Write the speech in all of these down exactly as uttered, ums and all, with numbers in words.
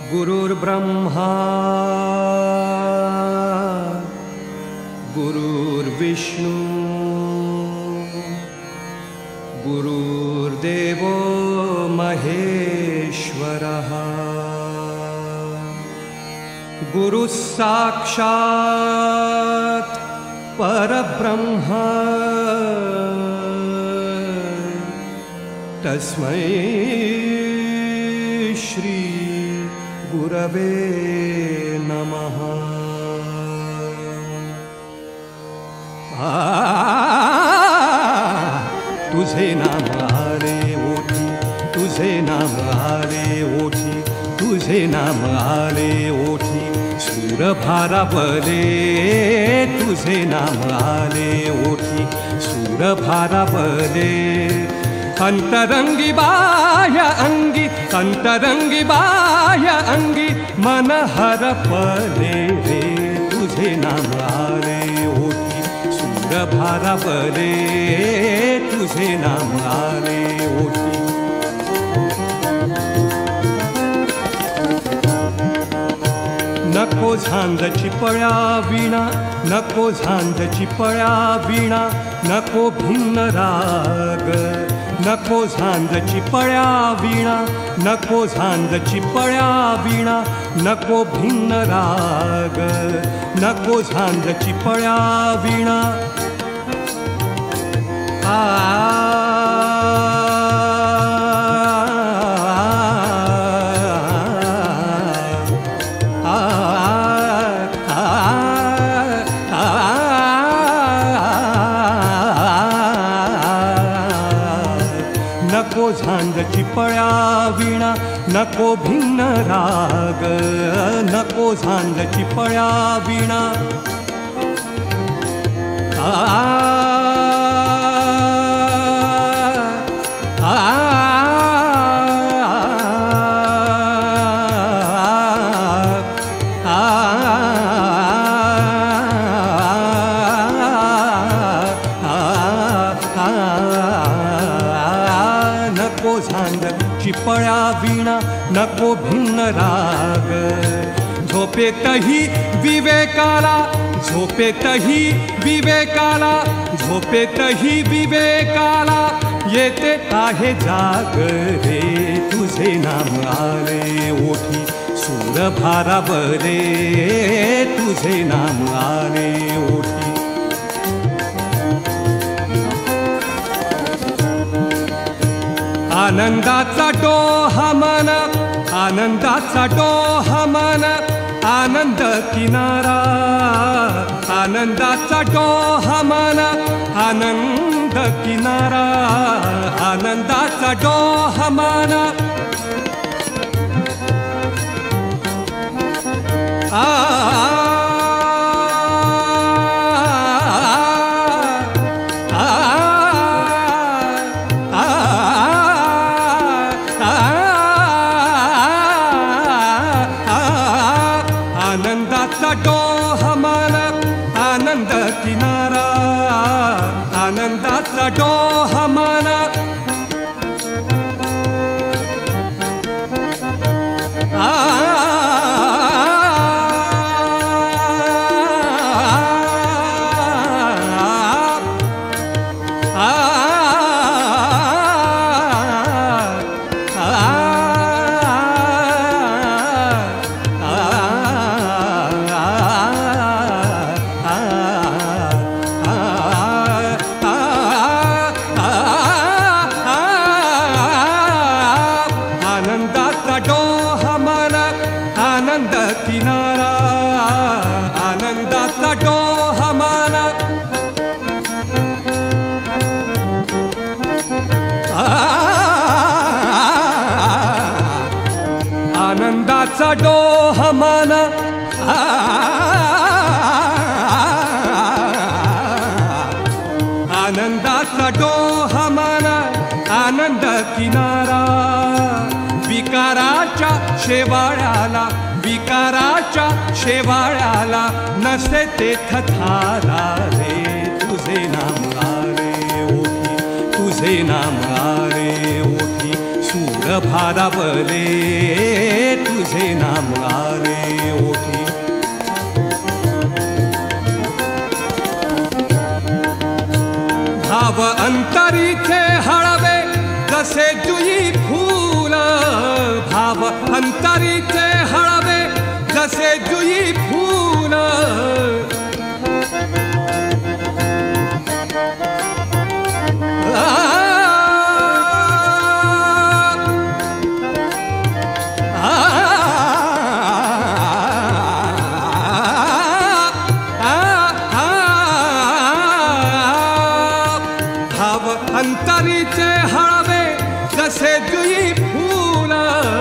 गुरुर्ब्रह्मा गुरुर्विष्णु गुरुर्देवो महेश्वरः गुरुः साक्षात् परब्रह्म तस्मै श्री गुरवे नमः। आ तुझे नाम आले ओठी, तुझे नाम आले ओठी, तुझे नाम आले ओठी, सूर भारावले तुझे नाम आले ओठी, सूर भारावले अंतरंगी बाह्य अंगी, अंतरंगी बाह्य अंगी, मन हरपले रे तुझे नाम आले ओठी, सूर भारावले तुझे नाम आले ओठी। नको झांज चिपळ्या वीणा, नको झांज चिपळ्या वीणा, नको भिन्न राग, नको झांज चिपळ्या वीणा, नको झांज चिपळ्या वीणा, नको भिन्न राग, नको झांज चिपळ्या वीणा। आ नको झांज चिपळ्या वीणा, नको भिन्न राग, नको झांज चिपळ्या वीणा। आ आ नको झांज चिपळ्या वीणा, नको भिन्न राग, झोपेतही विवेकाला, झोपेतही विवेकाला, झोपेतही विवेकाला येते आहे जाग रे तुझे नाम आले ओठी, सूर भारावले तुझे नाम आले ओठी। आनंदाचा डोहा मन, आनंदाचा डोहा मन, आनंद किनारा, आनंदाचा डोहा मन, आनंद किनारा, आनंदाचा डोहा मन। आ आनंदाचा डोहा मन, आनंद किनारा, आनंदाचा डोहा मन। आ आनंदाचा डोहा मन, आनंद किनारा, आनंदाचा डोहा मन। आनंदाचा डोहा मन, आनंदाचा डोहा मन, आनंद किनारा, विकाराच्या शेवाळ्याला, विकाराच्या शेवाळ्याला नसे तेथ थारा रे तुझे नाम आले ओठी, तुझे नाम आले ओठी, सूर भारावले तुझे तुझे नाम आले ओठी. भाव अंतरीचे हळवे जसे जुई फूल, भाव अंतरीचे हळवे जसे जुई फूल. अंतरीचे हळवे जसे जुई फूल.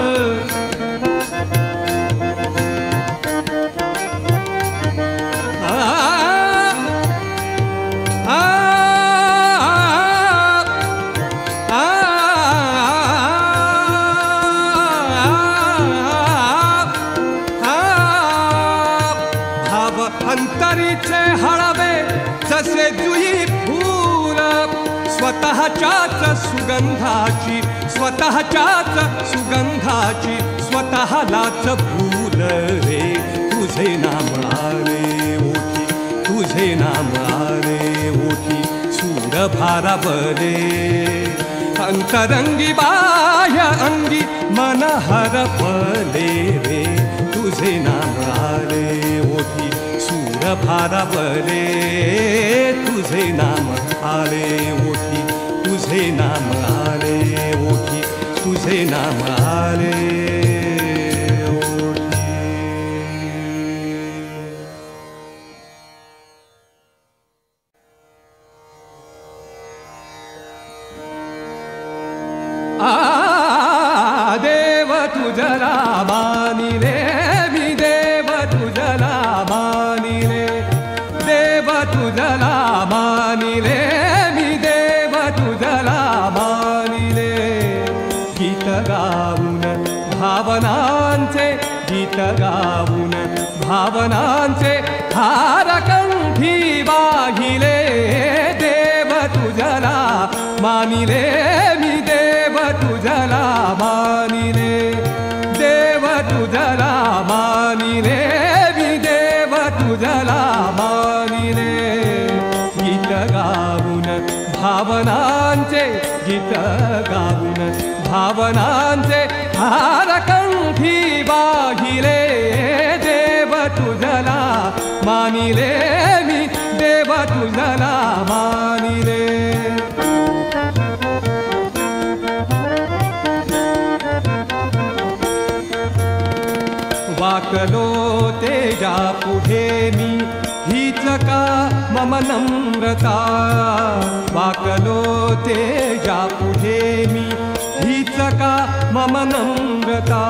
भाव अंतरीचे हळवे जसे जुई फूल. स्वतःच्याच सुगंधाची स्वतःच्याच सुगंधाची स्वतःलाच भूल रे. तुझे नाम आले ओठी, तुझे नाम आले ओठी. सूर भारावले अंतरंगी बाह्य अंगी मन हरपले रे. तुझे नाम आले ओठी. सूर भारावले तुझे नाम आले ओठी. तुझे नाम आले ओठी. तुझे नाम आले ओठी. आ देव तुझला मानिले मी, देव तुझला मानिले, देव तुझला मानिले मी, देव तुझला मानिले. गीत गाऊन भावनांचे, गीत गाऊन भावनांचे हार कंठी वाहिले. देव तुझला मानिले मी, देव तुझला मानिले, देव तुझला मानिले मी, देव तुझला मानिले. गीत गाऊन भावनांचे, गीत गाऊन भावनांचे हार कंठी वाहिले. देव तुझला मानिले मी, देव तुझला मानिले. वाकलो तेजा पुढे मी, हीच का मम नम्रता. वाकलो तेजा पुढे मी, हीच का मम नम्रता.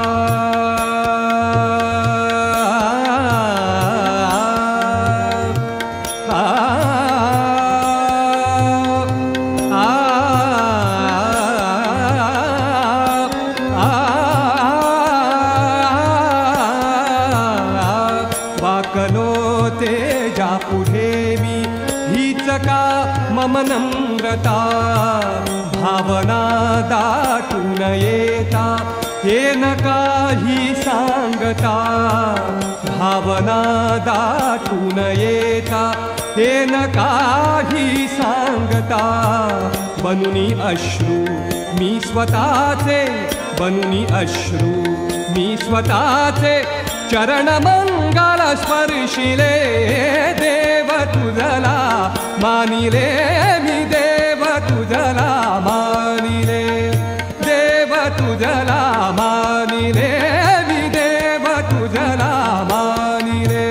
मम नम्रता. भावना दाटून येता हे न काही सांगता. भावना दाटून येता हे न काही सांगता. बनुनी अश्रू मी स्वतःचे, बनुनी अश्रू मी स्वतःचे चरण मंगल स्पर्शिले. देव तुझला मानिले मी, देव तुझला मानिले, देव तुझला मानिले मी, देव तुझला मानिले.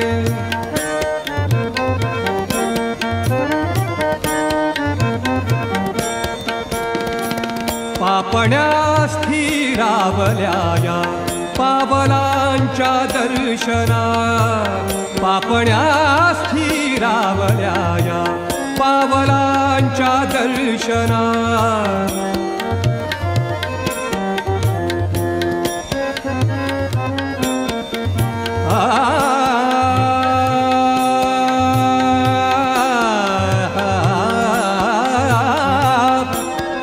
पापण्या स्थिरावल्या पावलांच्या दर्शना. पापण्या स्थिरावल्या पावलांच्या दर्शना. आ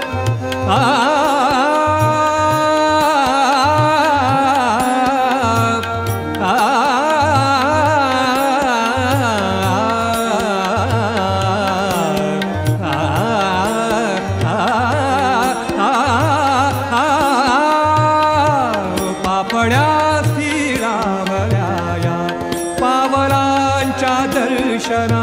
आ दर्शना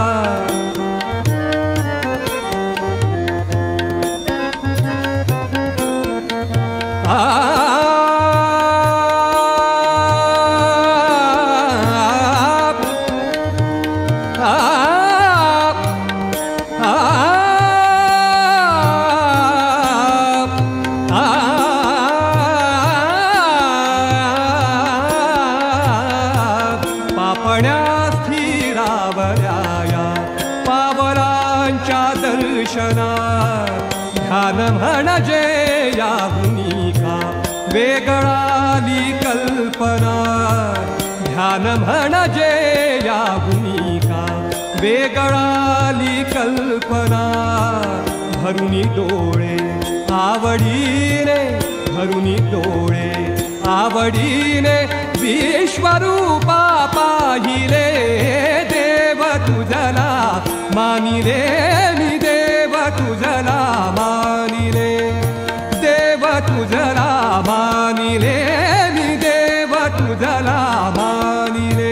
ध्यान म्हणजे याहुनी का वेगळाली कल्पना ध्यान म्हणजे याहुनी का वेगळाली कल्पना भरुनी डोळे आवडीने भरुनी डोळे आवडीने विश्वरूपा पाहिले देव तुझला मानिले मी देव तुझला मानिले देव तुझला मानिले मी देव तुझला मानिले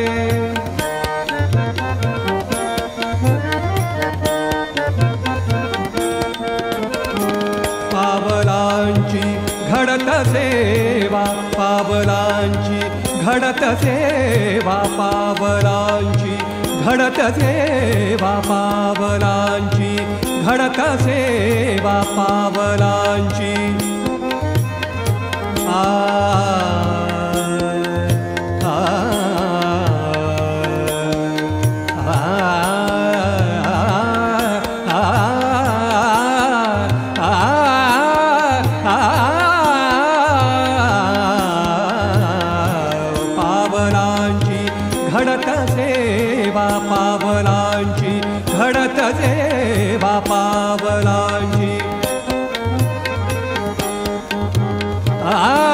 पावलांची घडत सेवा पावलांची घडत सेवा पावलांची घडत सेवा पावलांची घडत सेवा पावलांची आ आ पावलांची घडत सेवा पावलांची घडत सेवा पावलांची आ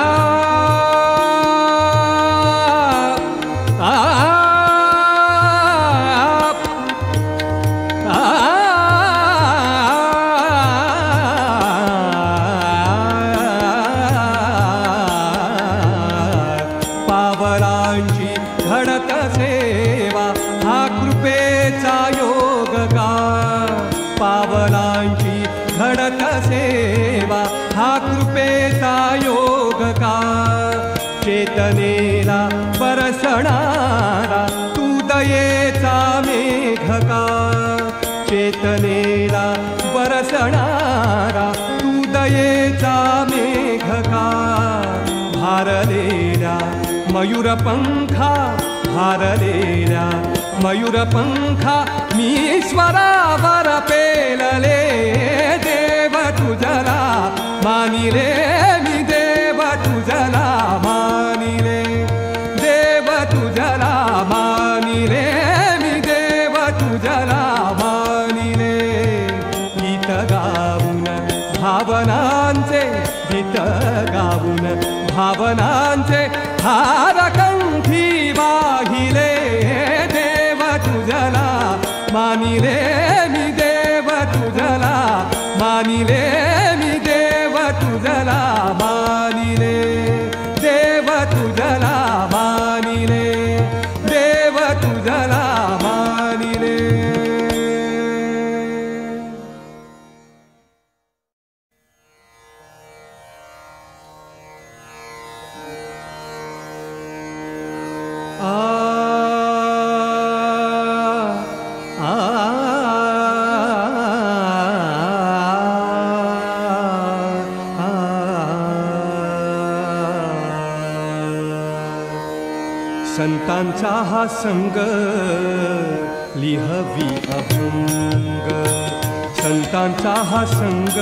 पावलांची घडत सेवा हा कृपेचा योग का पावलांची घडत सेवा हा कृपेचा योग का चेतनेला बरसणारा तू दयेचा मेघ का चेतनेला बरसणारा तू दयेचा मेघ का भारलेल्या मयूरपंखा भारलेल्या मयूरपंखा मी ईश्वरावर पेलले देव तुझला मानिले मी देव तुझला मानिले देव तुझला मानिले मी देव तुझला मानिले गीत गाऊन भावनांचे गीत गाऊन भावनांचे हार कंठी वाहिले देव तुझला मानिले मी देव तुझला मानिले मी देव तुझला मानिले देव तुझला मानिले देव तुझला मानिले आ आ संतांचा हा संग लिहवी अभंग संतांचा हा संग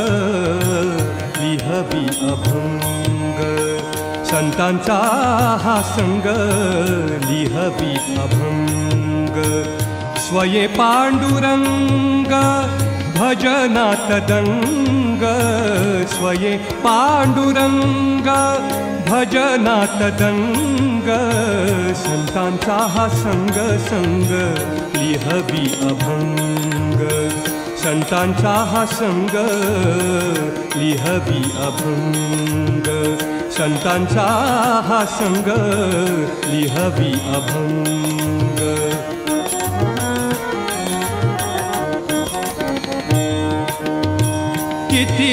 लिहवी अभंग संतांचा हा संग लिहवी अभंग स्वये पांडुरंग भजनात दंग स्वये पांडुरंग भजनात दंग संतांचा हा संग संग लिहवी अभंग संतांचा हा संग लिहवी अभंग संतांचा हा संग लिहवी अभंग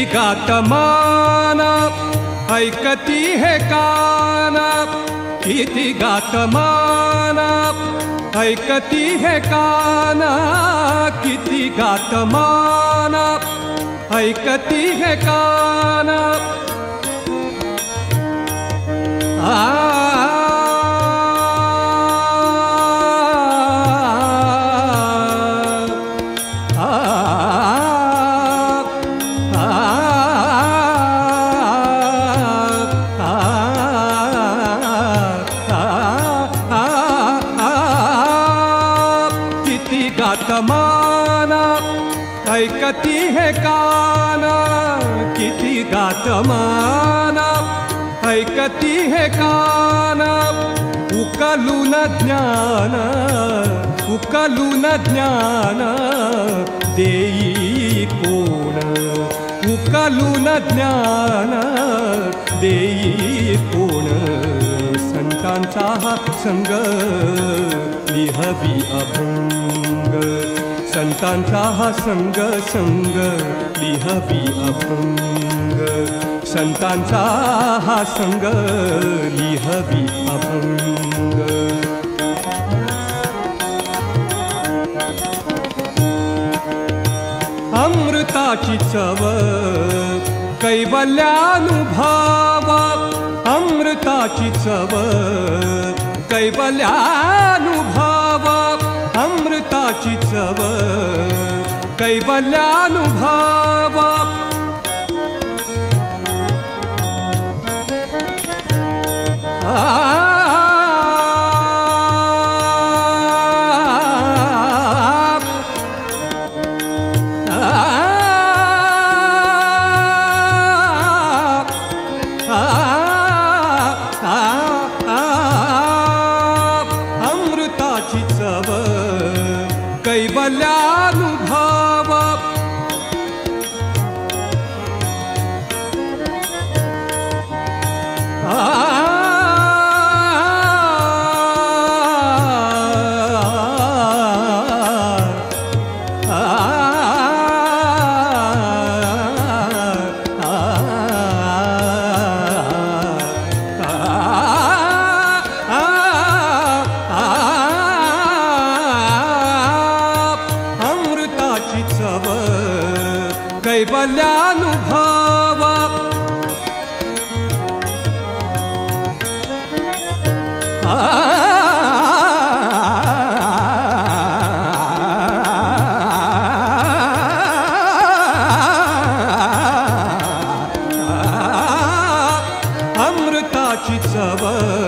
किती गातमान ऐकती हे कान, किती गातमान ऐकती हे कान, किती गातमान ऐकती हे कान. आ गातमान ऐकती हे कान, किती गातमान ऐकती हे कान. उकलून ज्ञान उकलून ज्ञान देई कोण, उकलून ज्ञान देई कोण. संतांचा हा संग लिहवी अभंग, संतांचा हा संग संग लिहवी अभंग, संतांचा हा संग लिहवी अभंग. अमृताची चव कैवल्यानुभव, अमृताची चव कैवल्यानुभव, अमृताची चव कैवल्यानुभव. अमृताची चव कैवल्यानुभव. चव कैवल्यानुभव. अमृताची चव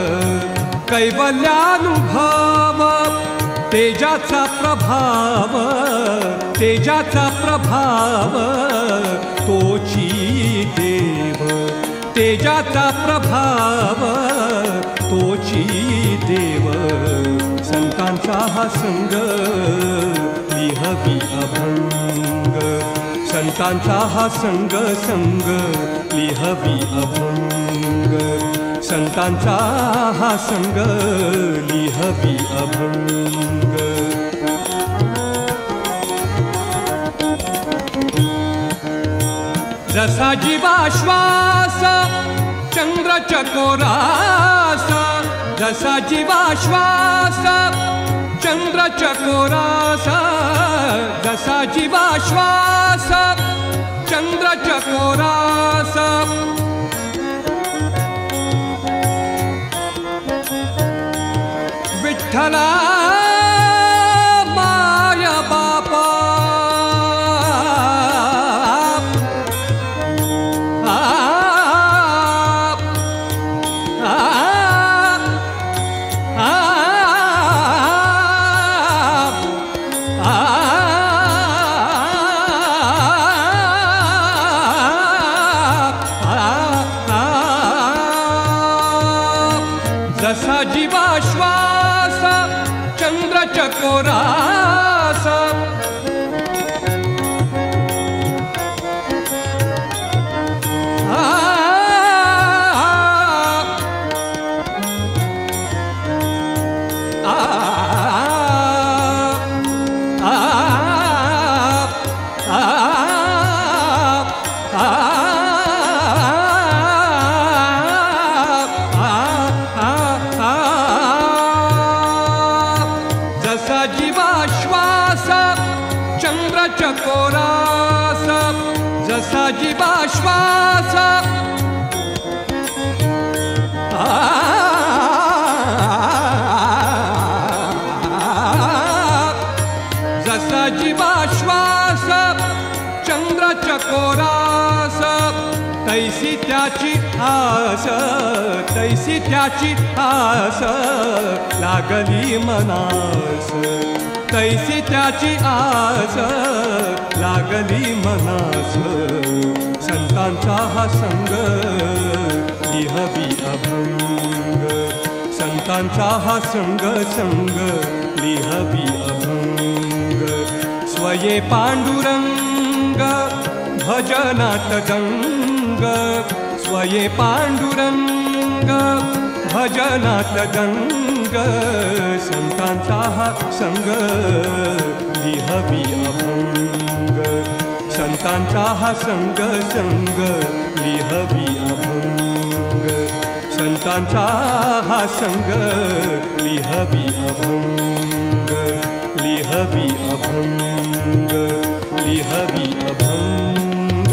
कैवल्यानुभव. तेजाचा प्रभाव तेजाचा प्रभाव तोची देव, तेजाचा प्रभाव तोची देव. संतांचा हा संग लिहवी अभंग, संतांचा हा संग संग लिहवी अभंग, संतांचा हा संग लिहवी अभंग. जसा जीवाश्वास चंद्र चकोरास, जसा जीवाश्वास चंद्र चकोरास, जसा जीवाश्वास चंद्र चकोरास. विठ्ठला माया बापा जसा जीवाश्वास चकोरास जसा जीवाश्वास जसा जीवाश्वास चंद्र चकोरास तैसी त्याची आस तैसी त्याची आस लागली मनास तैसी त्याची आस लागली मनास संतांचा हा संग लिहवी अभंग संतांचा हा संग संग लिहवी अभंग स्वये पांडुरंग भजनात गंग स्वये पांडुरंग भजनात गंग संतांचा हा संग लिहवी अभंग संतांचा हा संग संग लिहवी अभंग संतांचा हा संग लिहवी अभंग लिहवी अभंग लिहवी अभंग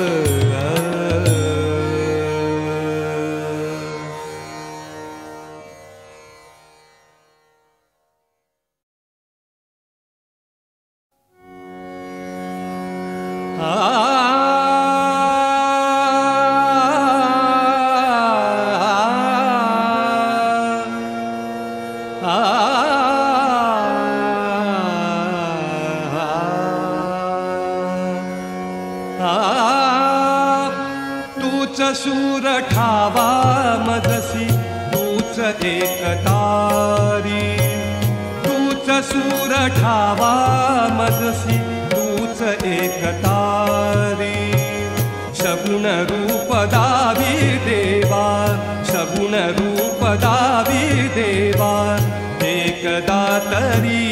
तूच सूर ठावा मजसी तूच एकतारी तूच सूर ठावा मजसी तूच एकतारी सगुण रूप दावी देवा सगुण रूप दावी देवा एकदा तरी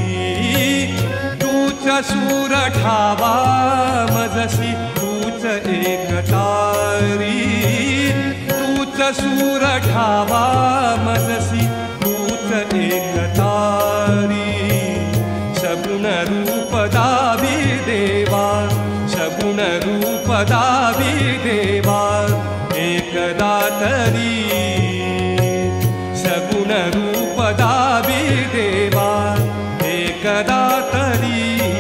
तूच सूर ठावा मजसी तूच एकतारी तूच सूर ठावा मजसी तूच एकतारी सगुण रूप दावी देवा सगुण रूप दावी देवा एकदा तरी सगुण रूप दावी देवा एकदा तरी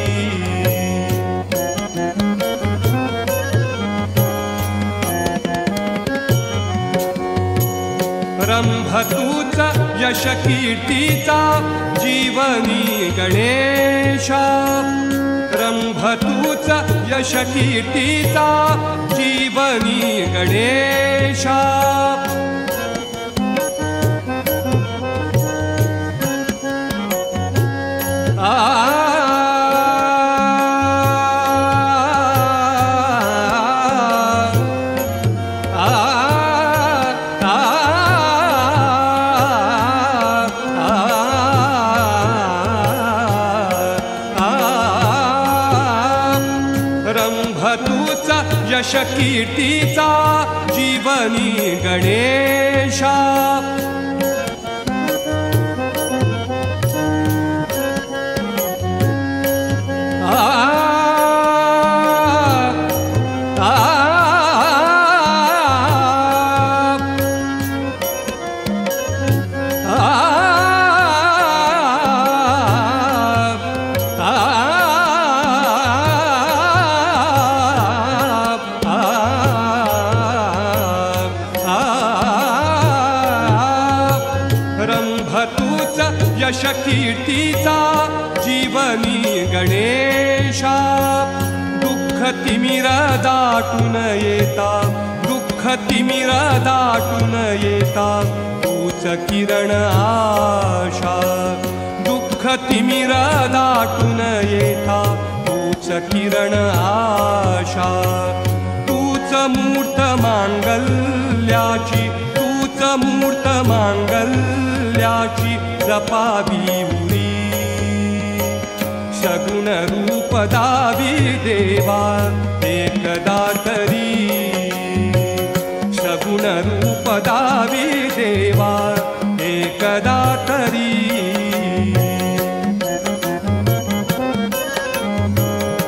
रंभ तूचा यश कीर्तीचा जीवनी गणेशा रंभ तूचा यश कीर्तीचा जीवनी गणेशा यश कीर्तीचा जीवनी गणेशा यश कीर्तीचा जीवनी गणेशा दुःख तिमिर दाटून येता दुःख तिमिर दाटून येता तूच किरण आशा दुःख तिमिर दाटून येता तूच किरण आशा तूच मूर्त मांगल्याची तूच मूर्त मांगल्याची जपावी उरी सगुण रूप दावी देवा एकदा तरी सगुण रूप दावी देवा एकदा तरी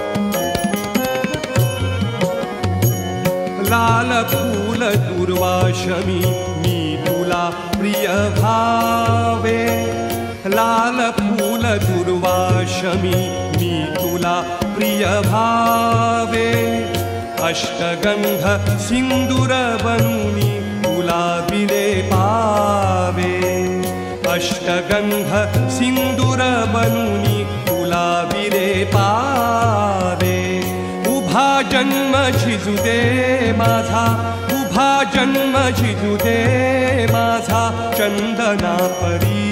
दुर्वाशमी मी तुला प्रिय भावे लाल फूल दुर्वाशमी मी तुला प्रिय भावे अष्टगंध सिंदूर बनूनी तुला विले पावे अष्टगंध सिंदूर बनूनी तुला विले पावे उभा जन्म झिजू दे माझा उभा जन्म झिजू दे माझा चंदना परी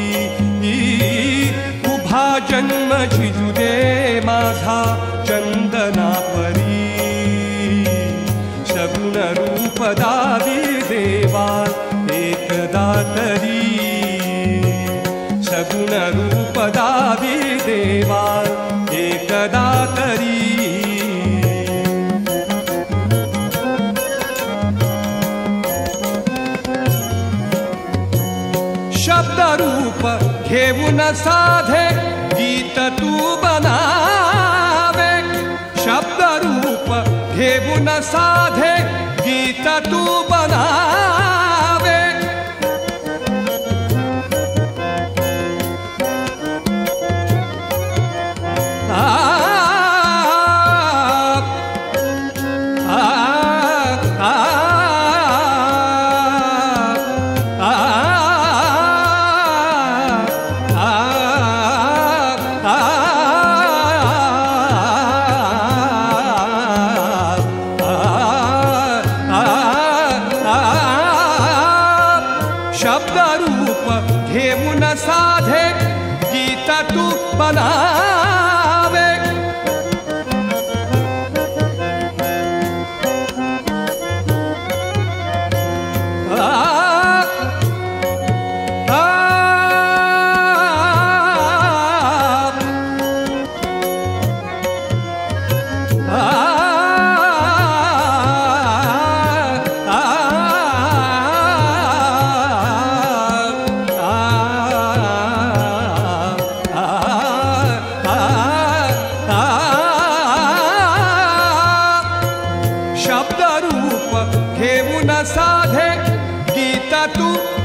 उभा जन्म झिजू दे माझा चंदना परी सगुण रूप दावी देवा एकदा तरी सगुण रूप दावी देवा एकदा तरी शब्द रूप घेऊन साधे गीत तू बनावे शब्द रूप घेऊन साधे गीत तू बनावे आ, आ, आ, आ, शब्द रूप घेऊन साधे गीत तू बनावे आ, आ, आ, शब्द रूप घेऊन साधे गीत तू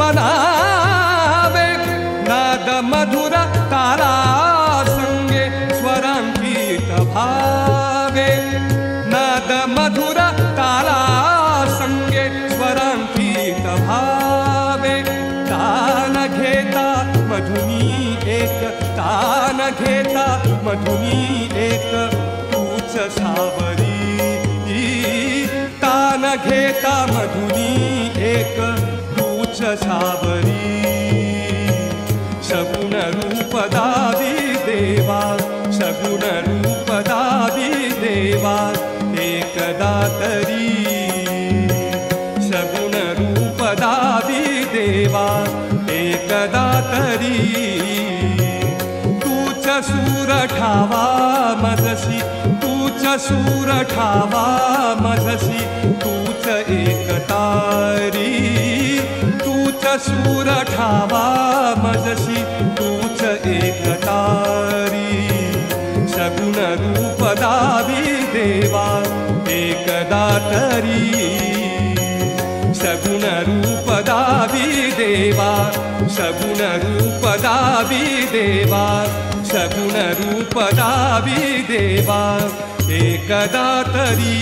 बनावे नाद मधुर तारा संगे स्वरांकित भावे नाद मधुर तारा संगे स्वरांकित भावे तान घेता मधुनी एक तान घेता मधुनी एक तूच सावरी तान घेता मधुनी एक तूच सावरी सगुण रूप दावी देवा सगुण रूप दावी देवा एकदा तरी सगुण रूप दावी देवा एकदा तरी तूच सूर ठावा मजसी तूच सूर ठावा मजसी तूच एकतारी तूच सूर ठावा मजसी तूच एकतारी सगुण रूप दावी देवा एकदा तरी सगुण रूप दावी देवा सगुण रूप दावी देवा सगुण रूप दावी देवा एकदा तरी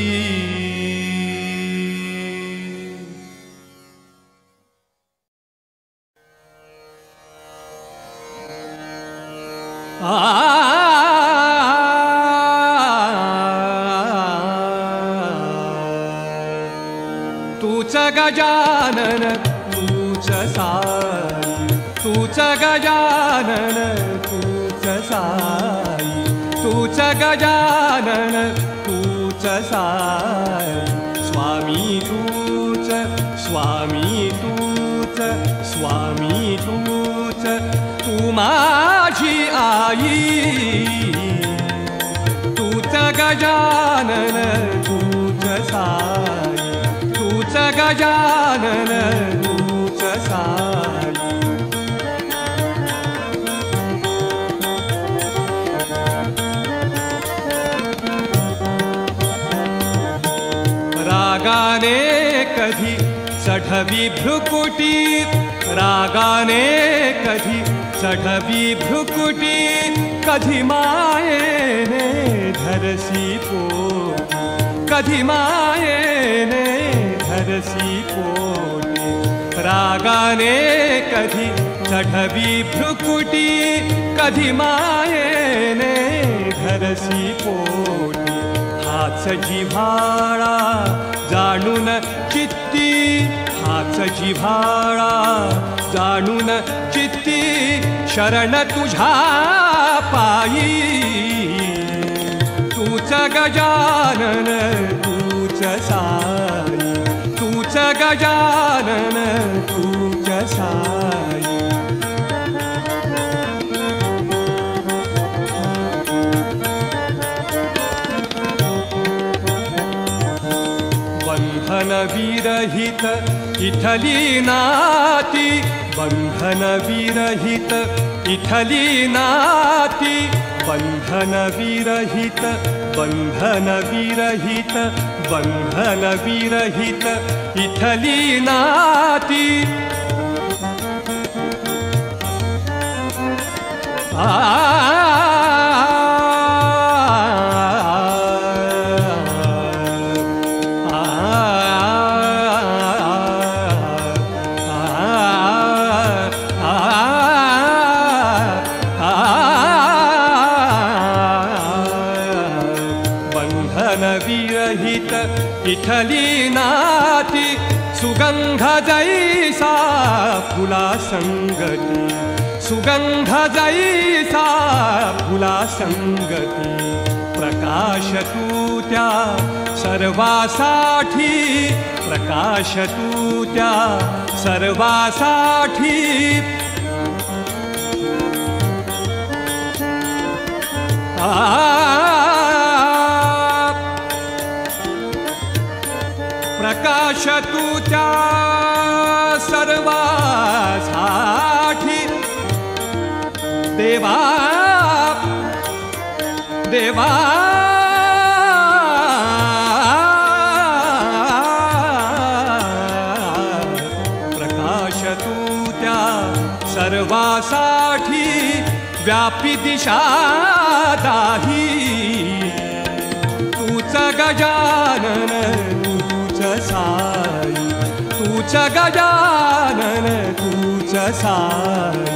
आ, तूच गजानन तूच साई तूच गजानन तूच साई तूच गजानन तूच साई स्वामी तूच स्वामी तूच स्वामी तूच तू माझी आई तूच गजानन तूच साई तूच गजानन तूच साई रागाने कधी चढवी भ्रुकुटी रागाने कधी चढवी भ्रुकुटी कधी मायेने धरसी पोटी कधी मायेने धरसी पोटी रागाने कधी चढवी भ्रुकुटी कधी मायेने धरसी पोटी हाच जिव्हाळा जाणून चित्ती हाच जिव्हाळा जाणून चित्ती शरण तुझ्या पायी तूच गजानन तूच साई तूच गजानन तूच साई बंधन विरहित इथली नाती बंधन विरहित इथली नाती बंधन विरहित बंधन विरहित बंधन विरहित इथली नाती आ इथली नाती सुगंध जैसा फुला संगती सुगंध जैसा फुला संगती प्रकाश तू त्या सर्वासाठी प्रकाश तू त्या सर्वासाठी आ प्रकाश तू त्या सर्वासाठी देवा देवा प्रकाश तू त्या सर्वासाठी व्यापी दिशा दाही तूच गजानन साई तूच गजानन तूच साई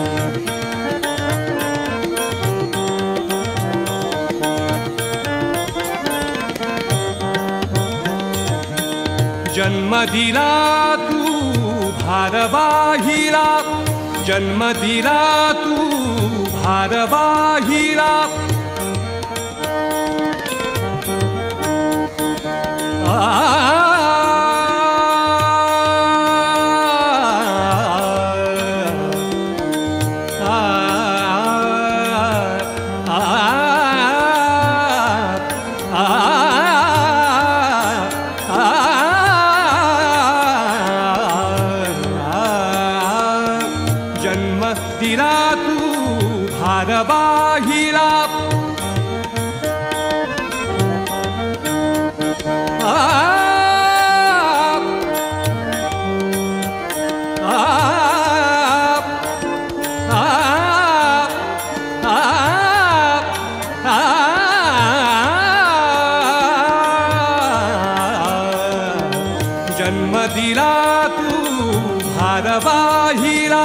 जन्म दिला तू भारवाहिला जन्म दिला तू भारवाहिला आ दिला तू भारवाहिला आ आ आ आ जन्म दिला तू भारवाहिला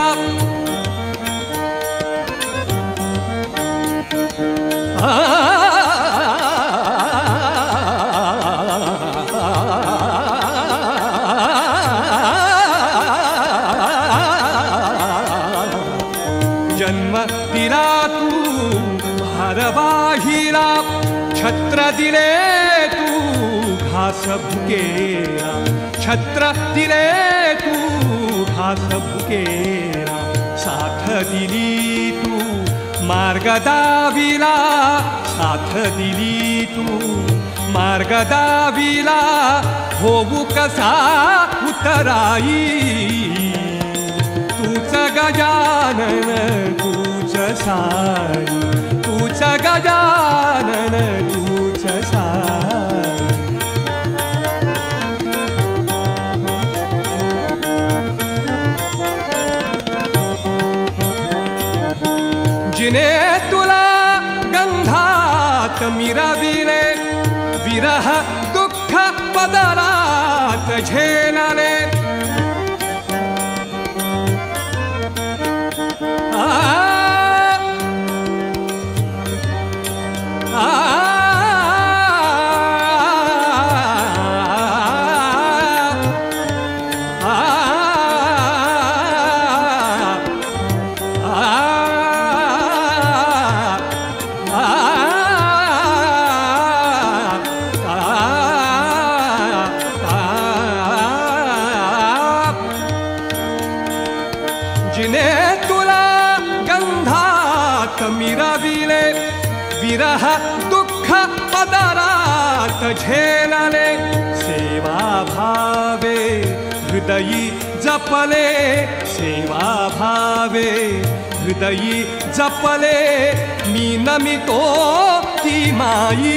जन्म दिला तू भारवाहिला छत्र दिले तू घास भुकेला छत्र दिले तू घास भुकेला साथ दिली तू मार्ग दाविला साथ दिली तू मार्ग दाविला होऊ कसा उतराई तूच गजानन तूच साई तूच गजानन तूच साई मिरविले विरह दुःख पदरात झेलले आ आ जिने तुला गंधात मिरविले विरह दुःख पदरात झेलले सेवा भावे हृदयी जपले सेवा भावे हृदयी जपले मी नमितो ती माई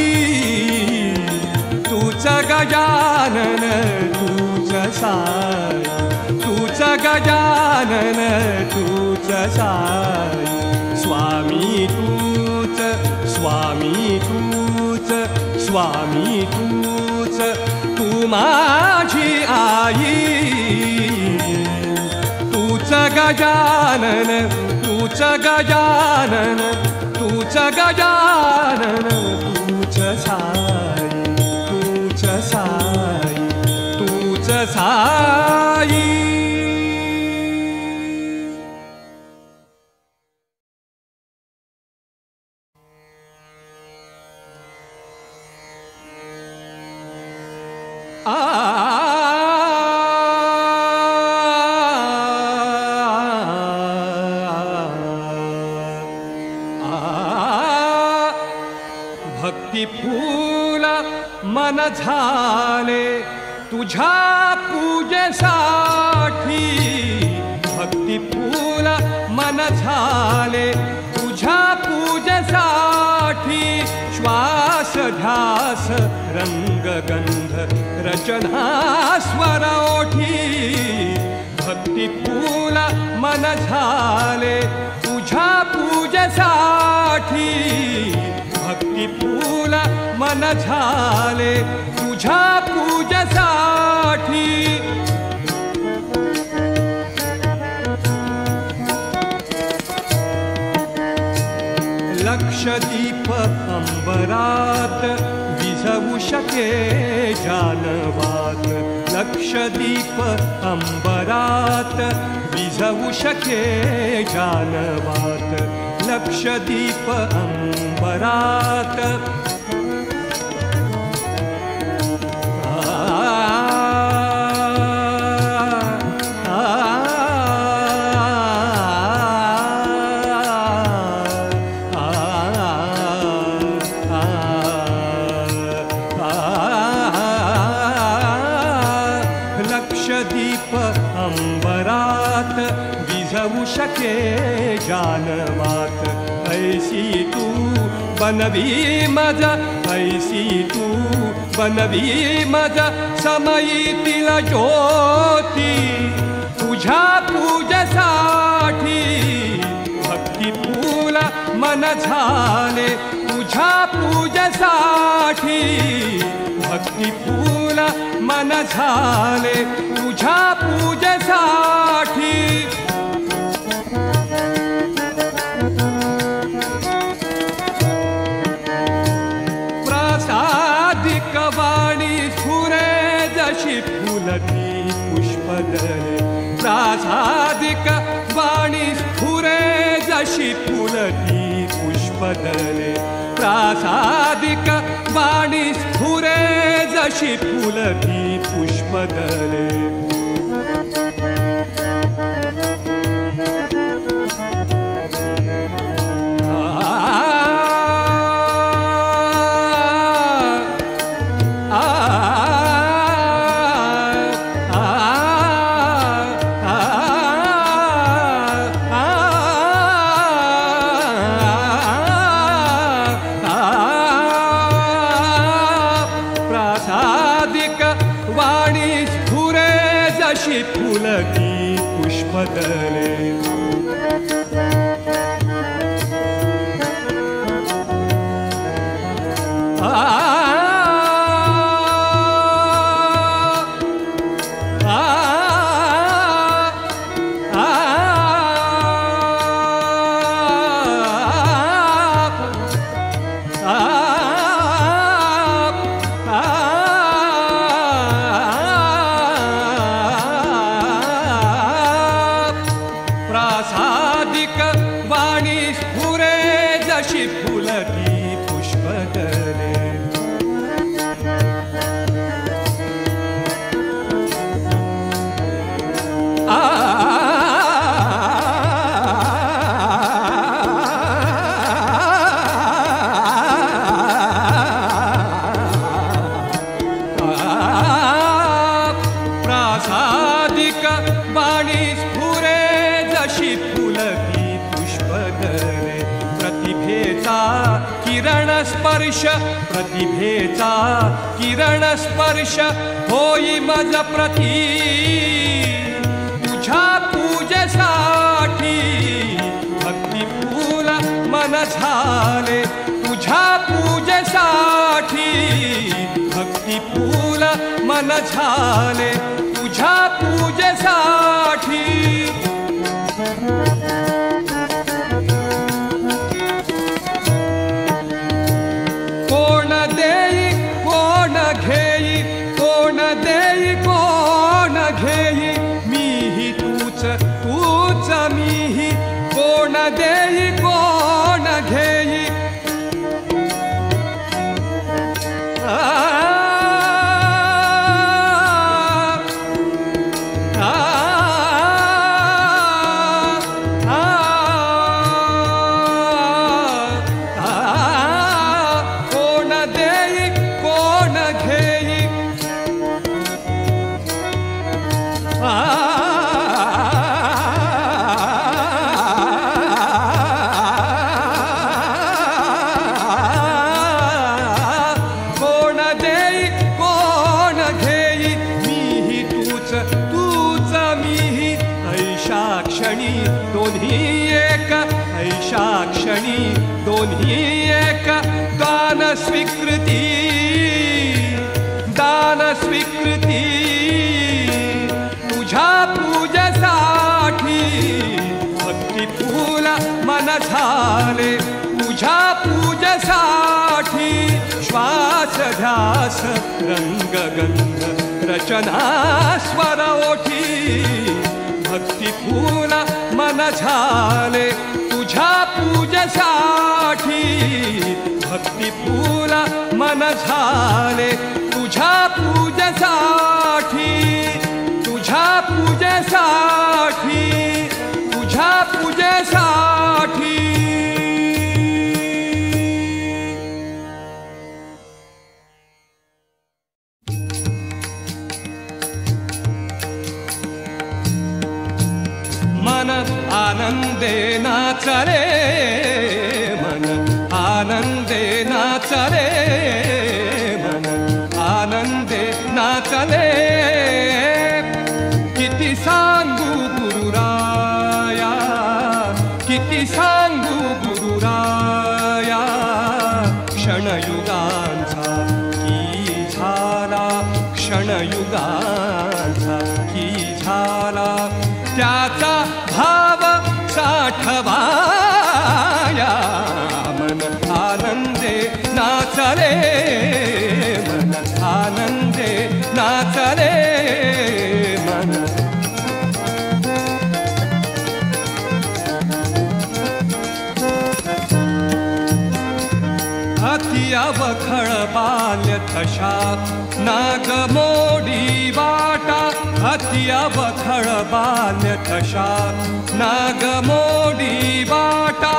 तूच गजानन तूच साई तूच गजानन तूच साई स्वामी तूच स्वामी तूच स्वामी तूच तू माझी आई तूच गजानन तूच गजानन तूच गजानन तूच साई तूच साई तूच साई आ भक्ती फूल मन झाले तुझ्या पूजेसाठी भक्ती फूल मन झाले तुझ्या पूजेसाठी श्वास ध्यास रंग गंध रचना स्वर ओठी भक्ती फूल मन झाले तुझ्या पूजेसाठी भक्ती फूल मन झाले तुझ्या पूजेसाठी लक्षदीप अंबरात विझवू शके जानवात लक्षदीप अंबरात विझवू शके जानवात लक्षदीप अंबरात लक्षदीप अंबरात विझवू शके जानवात ऐसी तू बनवी मज ऐसी तू बनवी मज समयीतील ज्योती तुझ्या पूजेसाठी भक्ती फूल मन झाले तुझ्या पूजेसाठी भक्ती फूल मन झाले तुझ्या पूजेसाठी प्रासादिक वाणी स्फुरे जशी फुलती पुष्पदले प्रासादिक वाणी स्फुरे जशी फुलती पुष्पदले प्रासादिक वाणी स्फुरे जशी फुलती पुष्पदले वाणी स्फुरे जशी फुलती पुष्पदले प्रासादिक वाणी स्फुरे जशी फुलती पुष्पदले प्रासादिक वाणी स्फुरे जशी फुलती पुष्पदले प्रतिभेचा किरण स्पर्श प्रतिभेचा किरण स्पर्श होई मज प्रती तुझ्या पूजेसाठी भक्ती फूल मन झाले तुझ्या पूजेसाठी भक्ती फूल मन झाले तुझ्या पूजेसाठी कोण देई कोण घेई कोण देई कोण घेई मीही तूच तूच मीही कोण देई कोण घेई दोन्ही एक ऐशा क्षणी दोन्ही एक दान स्वीकृती दान स्वीकृती तुझ्या पूजेसाठी भक्ती फूल मन झाले तुझ्या पूजेसाठी श्वास ध्यास रंग गंध रचना स्वर ओठी भक्ती फूल मन झाले तुझ्या पूजेसाठी भक्ती फूल मन झाले तुझ्या पूजेसाठी तुझ्या पूजेसाठी तुझ्या पूजेसाठी मन आनंदे नाचले मन आनंदे नाचले मन आनंदे नाचले किती सांगू गुरुराया किती सांगू गुरुराया क्षणयुगांचा की झाला क्षणयुगांचा की झाला त्याचा भाव साठवाया मन आनंदे नाचले मन आनंदे नाचले मन अति अवखळ बाल्य तशा नागमोडी वाटा अति अवखळ बाल्य तशा नागमोडी वाटा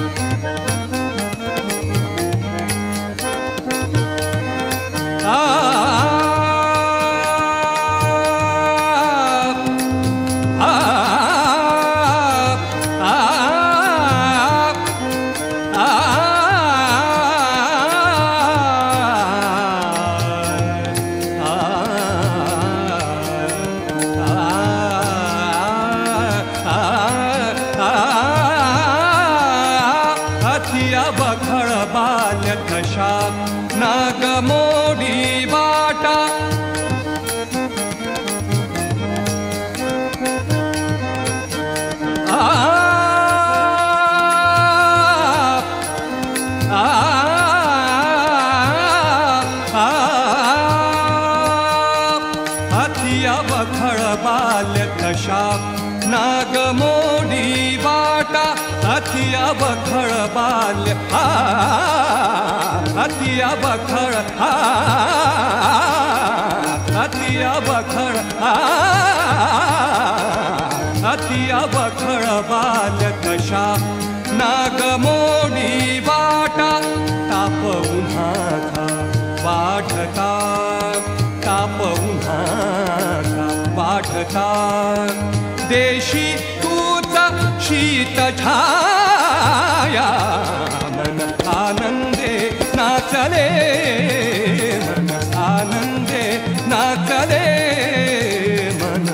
आ नाग मोडी वाटा आ आ हतिया बखळ बाल्य तशा नाग मोडी वाटा हतिया बखळ बाल्य हतिया बखळ हतिया बखळ हतिया बखळ बाल्य तशा नाग मोडी वाटा ताप उन्हाचा वाढता ताप उन्हाचा वाढता देशी तूच शीत छाया मन आनंदे नाचले मन आनंदे नाचले मन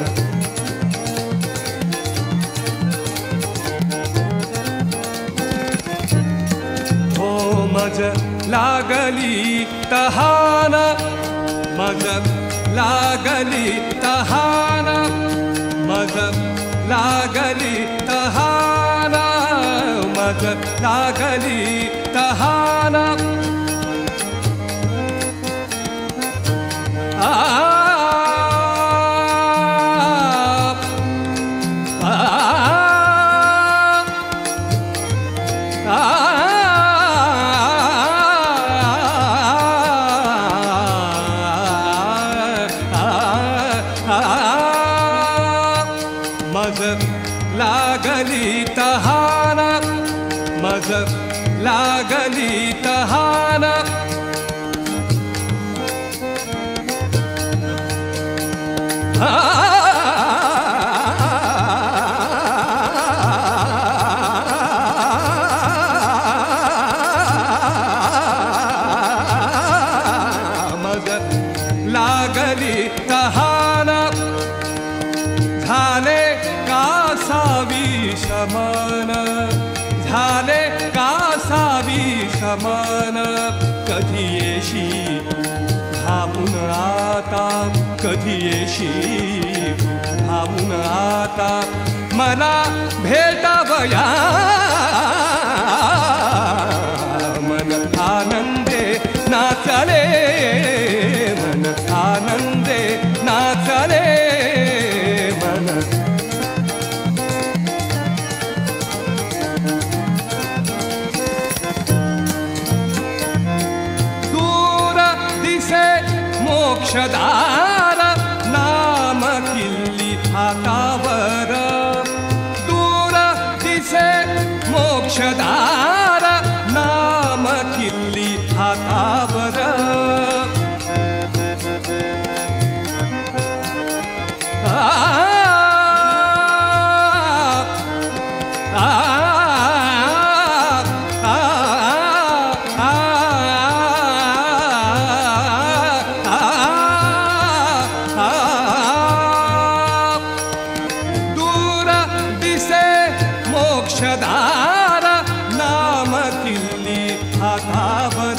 हो मज लागली तहान मज लागली तहान मज लागली तहान मज लागली तहान आ मज लागली तहान मज लागली तहान मज लागली तहान झाले कासावी समान झाले कासावी समान कधी येशी धावून आता कधी येशी धावून आता मला भेटावया मन आनंदे नाचले मन आनंदे नाचले मन दूर दिसे मोक्षदार नाम किल्ली हातावर दूर दिसे मोक्षदार नाम किल्ली हातावर मोक्षदार नाम किल्ली हातावर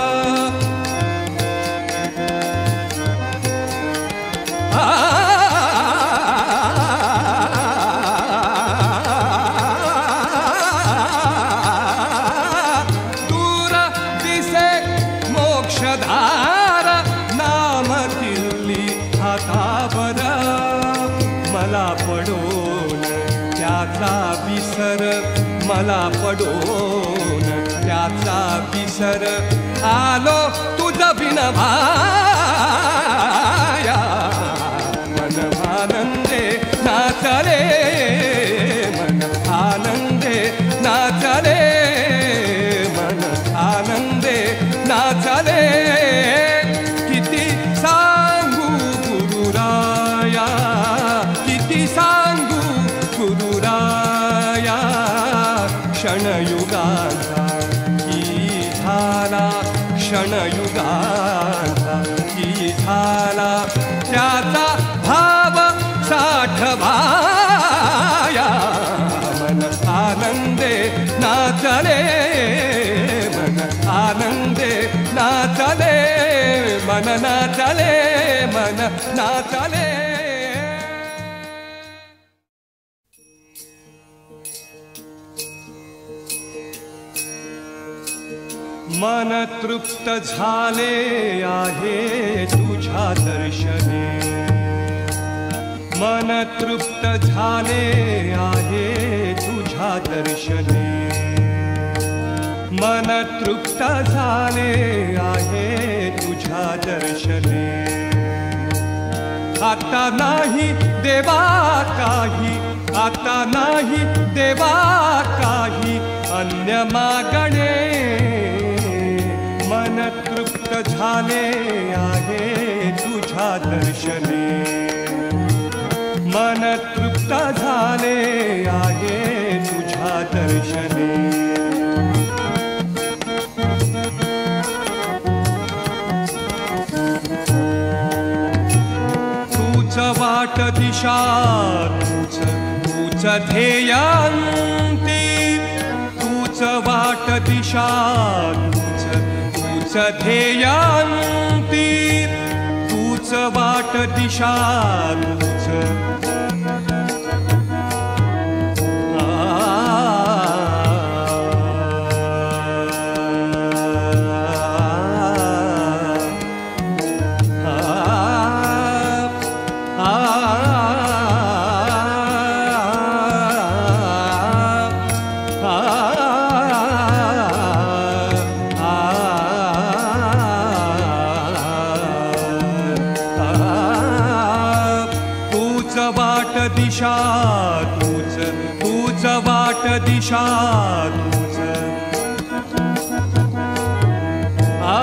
दूर दिसे मोक्षदार नाम किल्ली हातावर मला पडोन त्याचा विसर मला पडोन त्याचा विसर आलो तुझ बिन भाया मन आनंदे नाचले मन आनंदे नाचले मन आनंदे नाचले किती सांगू गुरुराया किती सांगू गुरुराया क्षणयुगांचा की झाला क्षणयुगांचा की झाला त्याचा भाव साठवाया मन आनंदे नाचले मन आनंदे नाचले मन नाचले मन नाचले मन तृप्त झाले आहे तुझ्या दर्शने मन तृप्त झाले आहे तुझ्या दर्शने मन तृप्त झाले आहे तुझ्या दर्शने आता नाही देवा काही आता नाही देवा काही अन्य मागणे मन तृप्त झाले आहे तुझ्या दर्शने मन तृप्त झाले आहे तुझ्या दर्शने तूच वाट दिशा तूच तूच ध्येयांती तूच वाट दिशा तूच तूच ध्येयांती तूच वाट दिशा तूच दिशा तूच तूच वाट दिशा तूच आ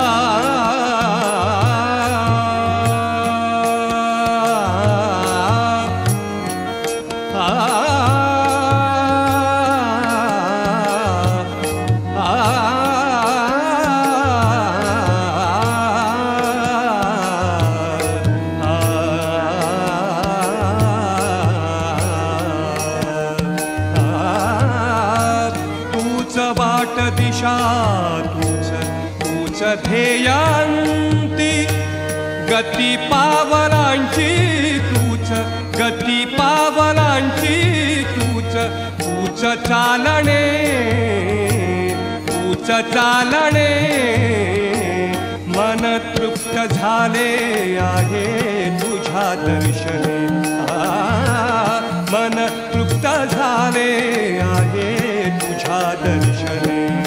दिशा तूच तूच ध्येयांती गती पावलांची तूच गती पावलांची तूच तूच चालणे तूच चालणे मन तृप्त झाले आहे तुझ्या दर्शने मन तृप्त झाले आहे तुझ्या दर्शने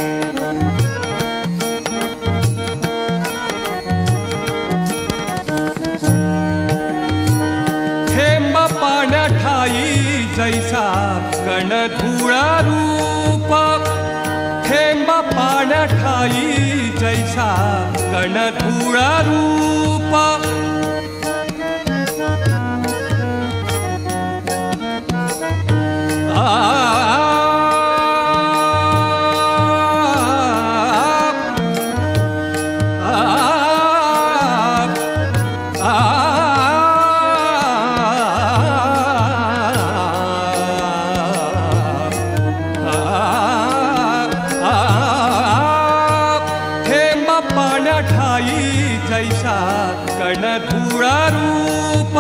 थेंब पाण्याठाई जैसा कण धुळा रूप थेंब पाण्याठाई जैसा कण धुळा रूप ठाई जैसा कण धुळा रूप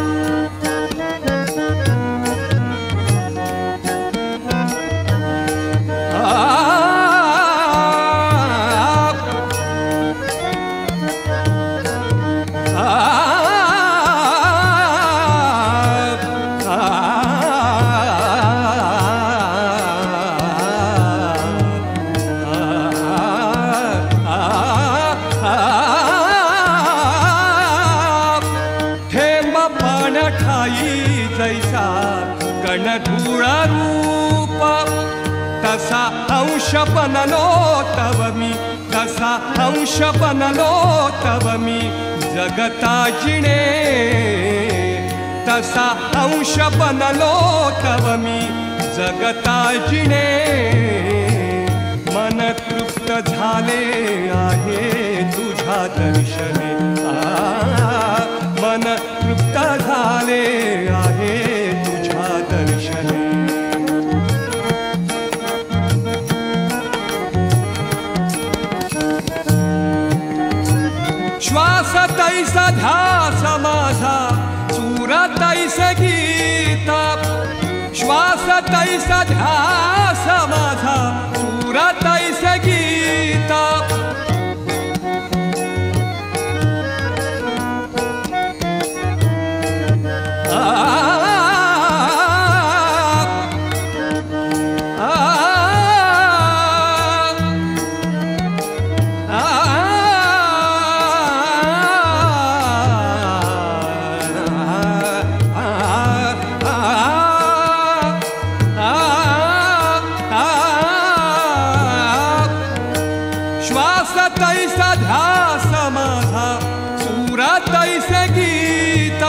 ठाई जैसा कण धुळा रूप तसा अंश बनलो तव मी तसा अंश बनलो तव मी जगता जिणे तसा अंश बनलो तव मी जगता जिणे मन तृप्त झाले आहे तुझ्या दर्शने मन तृप्त झाले आहे तुझ्या दर्शने श्वास तैसा ध्यास माझा सूर तैसे गीत श्वास तैसा ध्यास माझा सूर तैसे गीत श्वास तैसा ध्यास माझा सूर तैसे गीत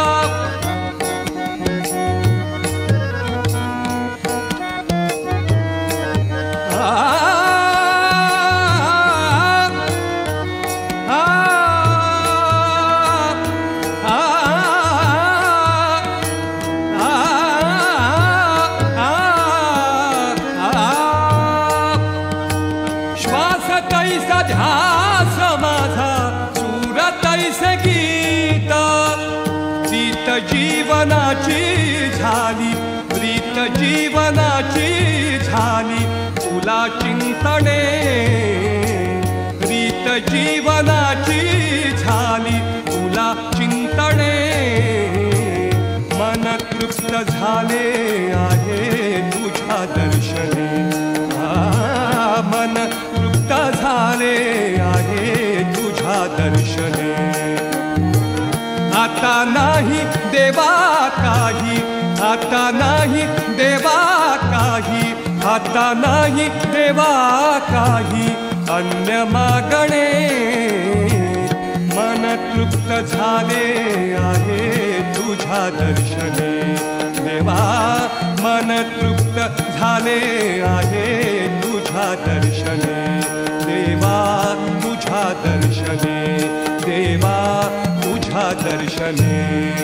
तैसा ध्यास माझा सूर तैसे गीत प्रीत जीवनाची झाली प्रीत जीवनाची झाली तुला चिंतने प्रीत जीवनाची झाली तुला चिंतने मन तृप्त झाले आहे तुझ्या दर्शने मन झाले आहे तुझ्या दर्शने आता नाही देवा काही आता नाही देवा काही आता नाही देवा काही अन्य मागणे मन तृप्त झाले आहे तुझ्या दर्शने देवा मन तृप्त झाले आहे तुझ्या दर्शने देवा तुझ्या दर्शने देवा तुझ्या दर्शने